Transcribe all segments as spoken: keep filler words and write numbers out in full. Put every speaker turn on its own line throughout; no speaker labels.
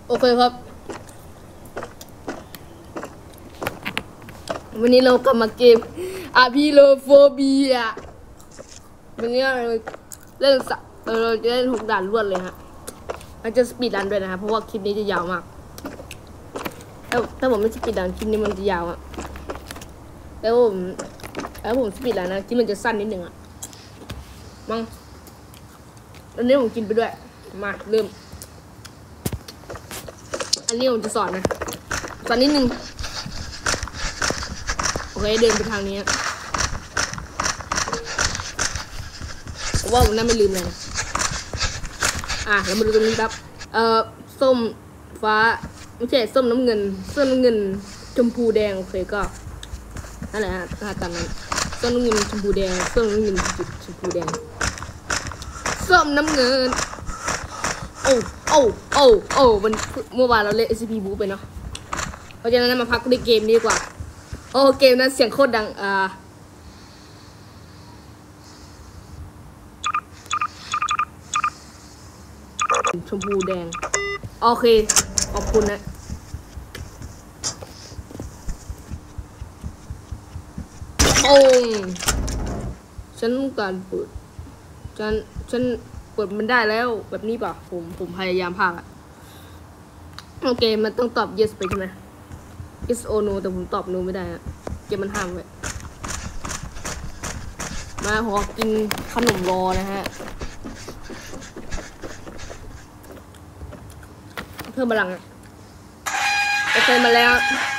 โอเคครับวันนี้เรากลับมาเกมอาพีโลโฟเบียวันนี้เราเล่นสัเราจะเล่นหกด่านรวดเลยฮะเราจะสปีดรันด้วยนะครับเพราะว่าคลิปนี้จะยาวมากถ้าถ้าผมไม่สปีดรันคลิปนี้มันจะยาวอ่ะแล้วผมแล้วผมสปีดรันนะคลิปมันจะสั้นนิดนึงอ่ะมั้งอันนี้ผมกินไปด้วยมาเริ่มอันนี้ผมจะสอนนะสอนนิดนึงโอเคเดินไปทางนี้ว่าผมน่าไม่ลืมเลยอ่ะแล้วมาดูตรงนี้ครับเอ่อส้มฟ้าไม่ใช่ส้มน้ำเงินส้มน้ำเงินชมพูแดงโอเคก็นั่นแหละฮะตามนั้นส้มน้ำเงินชมพูแดงส้มน้ำเงินชมพูแดงส้มน้ำเงินโอ้โอ้โอ้โอ้มันเมื่อวานเราเล่น เอส ซี พี บูไปเนาะเพราะฉะนั้นมาพักในเกมดีกว่าโอ้เกมนั้นเสียงโคตรดังอ่าชมพูแดงโอเคขอบคุณนะโอ้ฉันต้องการเปิดฉันฉันเปิดมันได้แล้วแบบนี้ป่ะผมผมพยายามพากอะโอเคมันต้องตอบ yes ไปใช่ไหม yes or no แต่ผมตอบ no ไม่ได้อะเกมมันห้ามไว้มาขอกินขนมรอนะฮะเพิ่มพลังอะโอเคมาแล้ว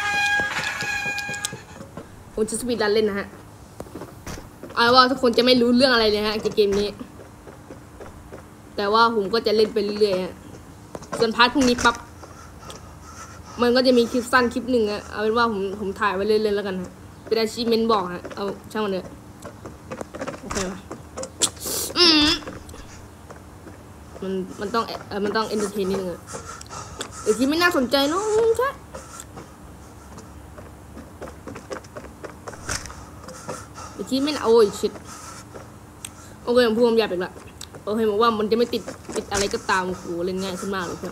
ผมจะสปีดรันเล่นนะฮะเอาว่าทุกคนจะไม่รู้เรื่องอะไรเลยฮะเกมนี้แต่ว่าผมก็จะเล่นไปเรื่อยๆฮะส่วนพาร์ทพรุ่งนี้ปั๊บมันก็จะมีคลิปสั้นคลิปหนึ่งอะเอาเป็นว่าผมผมถ่ายไว้เล่นๆแล้วกันฮะเป็นอาชีพเมนบอกฮะเอาช่างมันเลยโอเคป่ะอืมมันมันต้องเออมันต้องเอนเตอร์เทนนิดนึงอะไอ้ที่ไม่น่าสนใจเนาะใช่ไอ้ที่ไม่น่าโอ้ยชิดโอเคผมพูดคำหยาบอีกละโอเคบอกว่ามันจะไม่ติดติดอะไรก็ตามโอ้โหเล่นง่ายขึ้นมากเลยเพื่อน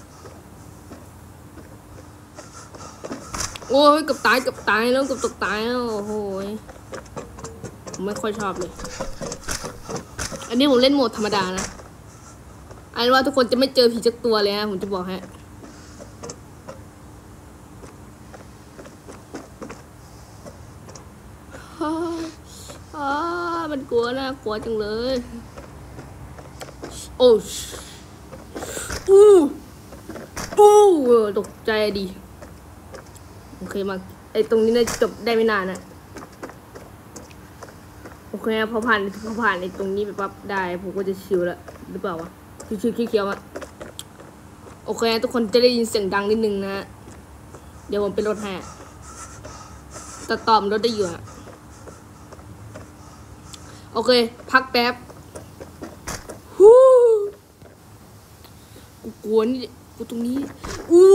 โอ้ยกับตายกับตายแล้วกับตกตายแล้วโอ้โหผมไม่ค่อยชอบเลยอันนี้ผมเล่นโหมดธรรมดานะอันว่าทุกคนจะไม่เจอผีจักตัวเลยนะผมจะบอกให้อ่ามันกลัวนะกลัวจังเลยโอ้อู้อู้ตกใจดิโอเคมาไอตรงนี้น่าจะจบได้ไม่นานนะโอเคพอผ่านพอผ่านไอตรงนี้ไปปั๊บได้ผมก็จะชิลแล้วหรือเปล่าวะชิวๆเคี้ยวๆอ่ะโอเคทุกคนจะได้ยินเสียงดังนิดนึงนะเดี๋ยวผมไปลดให้ตัดต่อมลดได้อยู่อ่ะโอเคพักแป๊บฮู้กูกลัวนี่กูตรงนี้อู้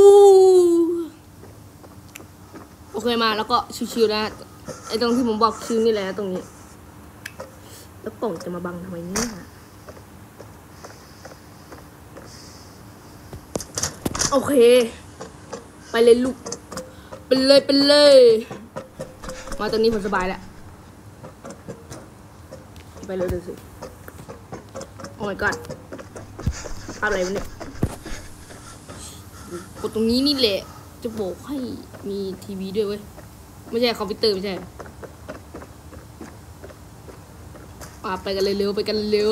โอเคมาแล้วก็ชิวๆนะไอตรงที่ผมบอกชิวนี่แหละตรงนี้แล้วกล่องจะมาบังทำไมเนี่ยโอเคไปเลยลูกไปเลยไปเลยมาตรงนี้ผมสบายแล้วไปเลยดูสิโอ้ my god อะไรวะเนี่ยกดตรงนี้นี่แหละจะบอกให้มีทีวีด้วยเว้ยไม่ใช่คอมพิวเตอร์ไม่ใช่ป่าไปกันเลยเร็วไปกันเร็ว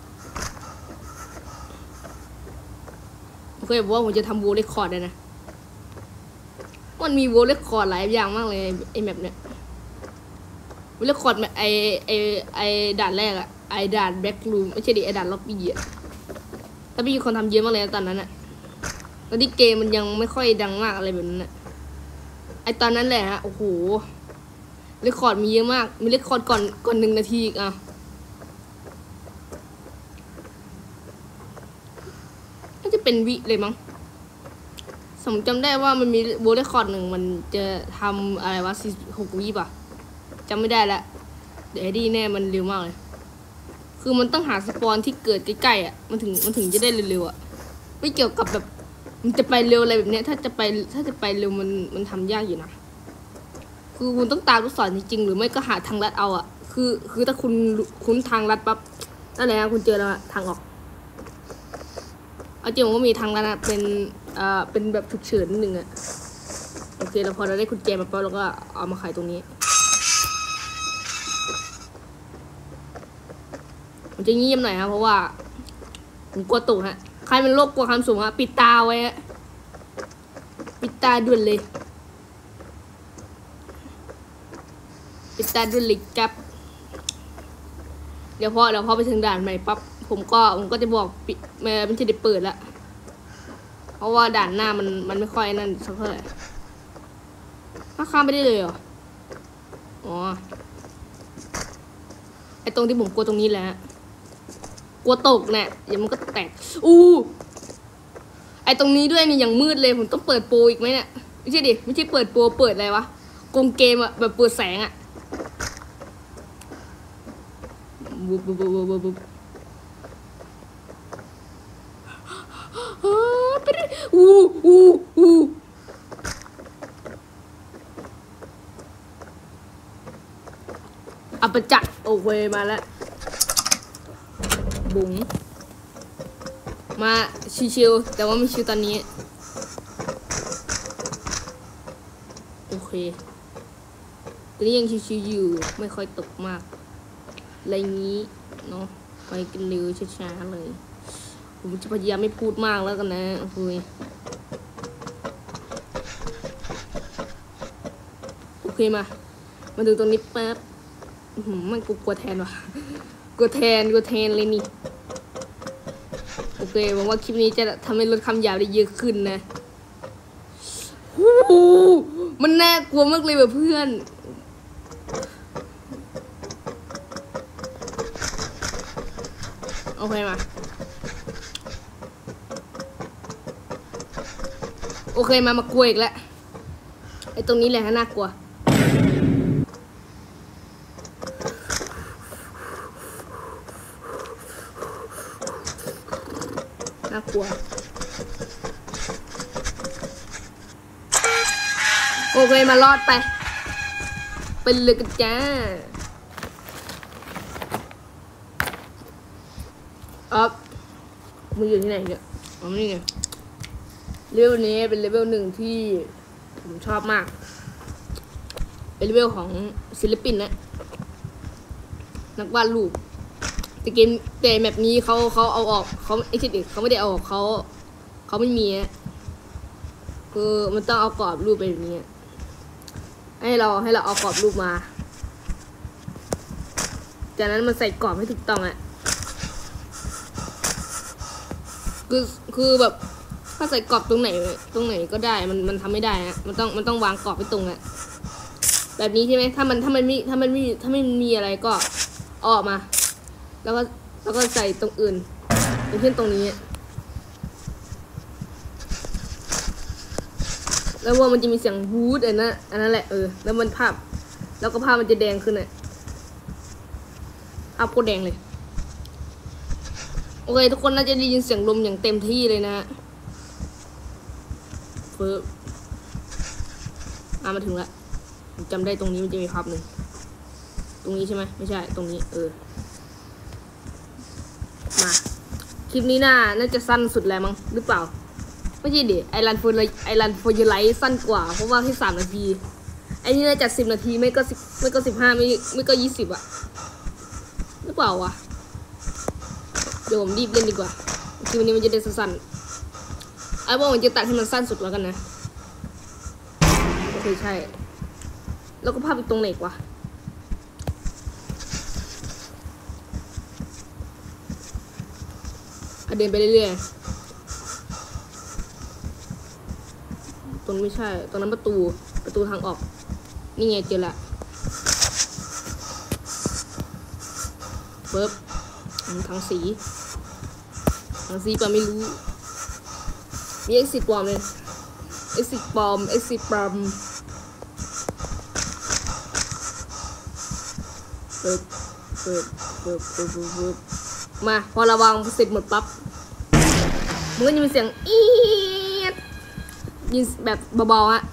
โอเคบอกว่าผมจะทำโวลเลคคอร์ดเลยนะมันมีโวลเลคคอร์ดหลายอย่างมากเลยไอแมปเนี่ยโวลเลคคอร์ดไอไอไอด่านแรกอะไอด่านแบ็กรูมไม่ใช่ดิไอด่านล็อบบี้อะแต่มีคนทำเยอะมากเลยตอนนั้นอะตอนที่เกมมันยังไม่ค่อยดังมากอะไรแบบนั้นอะไอตอนนั้นแหละฮะโอ้โหเรคคอร์ดมีเยอะมากมีเรคคอร์ดก่อนก่อนหนึ่งนาทีอีกอ่ะน่าจะเป็นวิเลยมั้งสมจำได้ว่ามันมีโบเรคคอร์ดหนึ่งมันจะทำอะไรวะสี่หกวิป่ะจำไม่ได้ละเดี๋ยวดีแน่มันเร็วมากเลยคือมันต้องหาสปอนที่เกิดใกล้ๆอ่ะมันถึงมันถึงจะได้เร็วๆอ่ะไม่เกี่ยวกับแบบมันจะไปเร็วอะไรแบบเนี้ยถ้าจะไปถ้าจะไปเร็วมันมันทำยากอยู่นะคือคุณต้องตามลูกศรจริงๆหรือไม่ก็หาทางลัดเอาอะคือคือถ้าคุณคุ้นทางลัดปั๊บนั่นแหละคุณเจอแล้วทางออกเอาจริงผมก็มีทางลัดนะเป็นอ่าเป็นแบบฉุกเฉินนิดนึงอะโอเคแล้วพอเราได้กุญแจมาปั๊บเราก็เอามาขายตรงนี้ผมจะเงียบหน่อยครับเพราะว่าผมกลัวตกฮะใครเป็นโรคกลัวความสูงฮะปิดตาไว้ฮะปิดตาด่วนเลยปิดตาด่วนเลยครับเดี๋ยวพอเดี๋ยวพอไปถึงด่านใหม่ปั๊บผมก็ผมก็จะบอกปิดมันจะได้เปิดแล้วเพราะว่าด่านหน้ามันมันไม่ค่อยนั่นสักเท่าไหร่ถ้าข้ามไปได้เลยเหรออ๋อไอตรงที่ผมกลัวตรงนี้แหละกลัวตกเนี่ยเดี๋ยวมันก็แตกอู้ไอตรงนี้ด้วยนี่อย่างมืดเลยผมต้องเปิดโปรอีกไหมเนี่ยไม่ใช่ดิไม่ใช่เปิดโปรเปิดอะไรวะกงเกมอะแบบเปิดแสงอะบุ๊บบุ๊บบุ๊บบุ๊บบุ๊บอู้อู้อู้อัปจักโอเคมาแล้วบุ๋งมาชิวๆแต่ว่าไม่ชิวตอนนี้โอเคตอนนี้ยังชิวๆอยู่ไม่ค่อยตกมากอะไรงี้เนาะไปกันเร็วช้าๆเลยผมจะพยายามไม่พูดมากแล้วกันนะโอเคโอเคมามาดูตรงนี้แป๊บมันกูกลัวแทนว่ะกลัวแทนกลัวแทนเลยนี่โอเคหวังว่าคลิปนี้จะทำให้ลดคำหยาบได้เยอะขึ้นนะฮู้มันน่ากลัวมากเลยแบบเพื่อนโอเคมาโอเคมามากลัวอีกแล้วไอ้ตรงนี้แหละน่ากลัวน่ากลัวโอเคมารอดไปเป็นเลยกันจ้าอ๊อฟมึงอยู่ที่ไหนเนี่ยอ๋อนี่ไงเลเวลนี้เป็นเลเวลหนึ่งที่ผมชอบมากเป็นเลเวลของศิลปินนะนักวาดรูปแต่เกมแต่แบบนี้เขาเขาเอาออกเขาไอ้ชิดอีกเขาไม่ได้เอาออกเขาเขาไม่มีนะคือมันต้องเอากรอบรูปไปแบบนี้ให้เราให้เราเอากรอบรูปมาจากนั้นมันใส่กรอบให้ถูกต้องอะคือคือแบบถ้าใส่กรอบตรงไหนตรงไหนก็ได้มันมันทำไม่ได้ฮะมันต้องมันต้องวางกรอบให้ตรงอะแบบนี้ใช่ไหมถ้ามันถ้ามันมีถ้ามันมีถ้าไม่มีอะไรก็ออกมาแล้วก็แล้วก็ใส่ตรงอื่นอย่างเช่นตรงนี้แล้วว่ามันจะมีเสียงวูดอันนั้นอันนั้นแหละเออแล้วมันภาพแล้วก็ภาพมันจะแดงขึ้นอ่ะภาพโคตรแดงเลยโอเคทุกคนน่าจะได้ยินเสียงลมอย่างเต็มที่เลยนะเฟิร์อ่ะมาถึงแล้วจำได้ตรงนี้มันจะมีภาพหนึ่งตรงนี้ใช่ไหมไม่ใช่ตรงนี้เออมาคลิปนี้น่าน่าจะสั้นสุดแล้วมั้งหรือเปล่าไม่ใช่ดิไอรันโฟร์ไอรันโฟร์ยูไลท์สั้นกว่าเพราะว่าแค่สามนาทีไอนี่น่าจะสิบนาทีไม่ก็สิบไม่ก็สิบห้าไม่ไม่ก็ยี่สิบอะหรือเปล่าวะเดี๋ยวผมรีบเล่นดีกว่าคลิปนี้มันจะได้สั้นไอ้บอกมันจะตัดให้มันสั้นสุดแล้วกันนะโอเคใช่แล้วก็ภาพอีกตรงไหนกว่าเดินไปเรื่อยๆตรงไม่ใช่ตรงนั้นประตูประตูทางออกนี่ไงเจอละเบิร์บทางสีทางสีปะไม่รู้มีเอ็กซิปลอมเลยเอ็กซิปลอมเอ็กซิปลอมเบิร์บเบิร์บเบิร์บเบิร์บเบิร์บมาพอระวังเสร็จหมดปั๊บมันก็จะมีเสียงอีดยินแบบเบาๆฮะ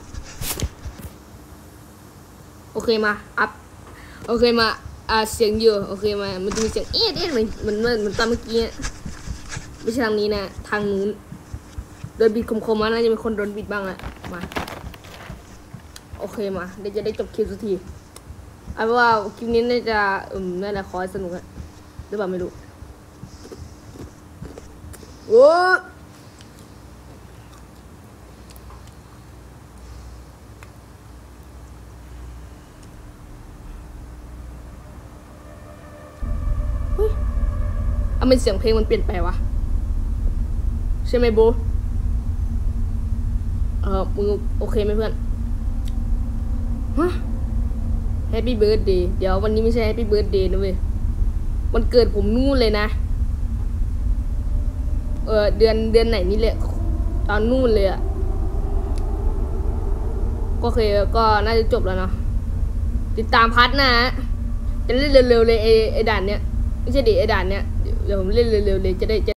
โอเคมาอัพโอเคมาอ่าเสียงเยอะโอเคมามันจะมีเสียงเอ๊ะเอ๊ะเหมือนเหมือนเหมือนตอนเมื่อกี้ไม่ใช่ทางนี้นะทางนู้นโดนบิดคมๆมาน่าจะมีคนโดนบิดบ้างแหละมาโอเคมาเดี๋ยวจะได้จบคลิปสักทีเอาเป็นว่าคลิปนี้น่าจะอืมน่าจะคอยสนุกอะหรือเปล่าไม่รู้โอ้เอาเป็นเสียงเพลงมันเปลี่ยนไปวะใช่ไหมโบเออมึงโอเคไหมเพื่อนฮะแฮปปี้เบิร์ดเดย์เดี๋ยววันนี้ไม่ใช่แฮปปี้เบิร์ดเดย์นะเว้ยวันเกิดผมนู่นเลยนะเออเดือนเดือนไหนนี่แหละตอนนู่นเลยอะก็เคยก็น่าจะจบแล้วเนาะติดตามพัทนะจะเล่นเร็วๆเลยไอไอด่านเนี้ยไม่ใช่ดิไอด่านเนี้ยเดี๋ยวผมเล่นเร็วๆเลยจะได้